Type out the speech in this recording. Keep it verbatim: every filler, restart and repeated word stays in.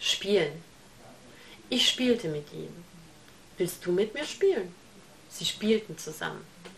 Spielen. Ich spielte mit ihm. Willst du mit mir spielen? Sie spielten zusammen.